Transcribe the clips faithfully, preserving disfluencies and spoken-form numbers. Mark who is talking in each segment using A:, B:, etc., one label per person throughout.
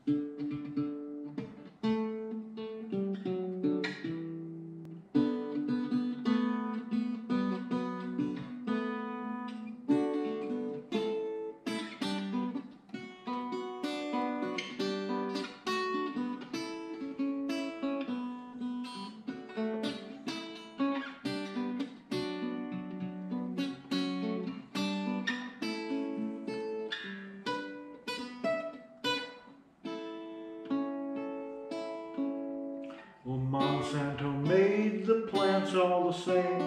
A: Well, Monsanto made the plants all the same,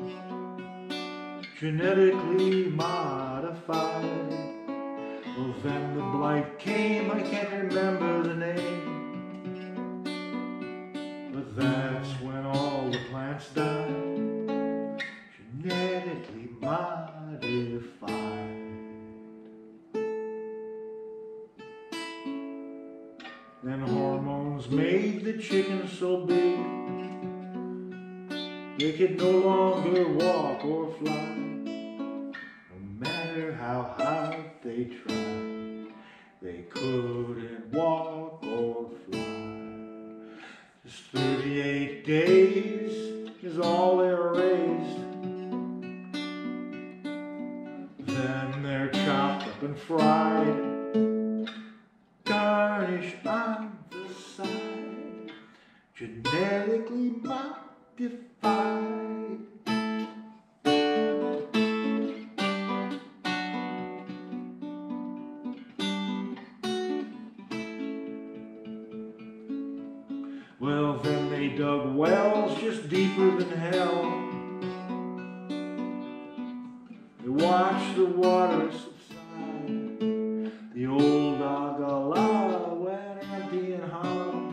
A: genetically modified. Well, then the blight came, I can't remember the name, but that's when all the plants died, genetically modified. Then hormones made the chickens so big they could no longer walk or fly. No matter how hard they tried, they couldn't walk or fly. Just thirty-eight days is all they were raised. Then they're chopped up and fried, garnish on the side, genetically modified. Well, then they dug wells just deeper than hell. They watched the water subside. The old Agala went empty and hollow.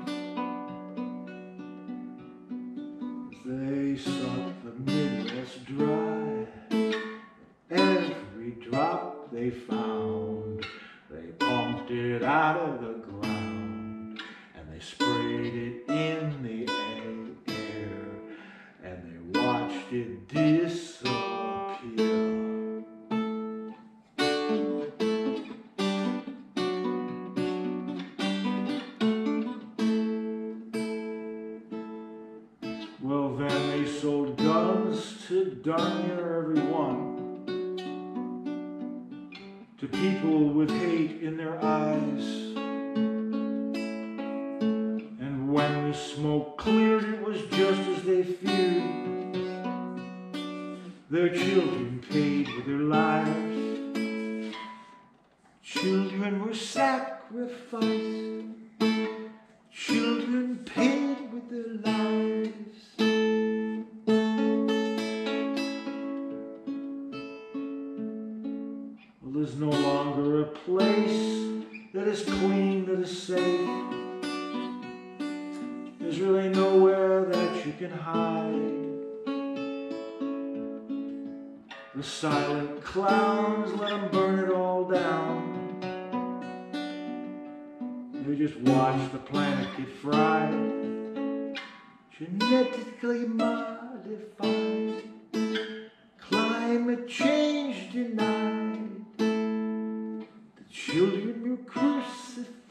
A: They sucked the Midwest dry. Every drop they found, they pumped it out of the ground, and they sprayed it in the air, and they watched it disappear. Well, then they sold guns to darn near everyone, to people with hate in their eyes. And when the smoke cleared, it was just as they feared. Their children paid with their lives. Children were sacrificed. Children paid with their lives. Well, there's no longer a place that is clean, that is safe. There's really nowhere that you can hide. The silent clowns, let them burn it all down. They just watch the planet get fried, genetically modified, climate change denied, the children were crucified.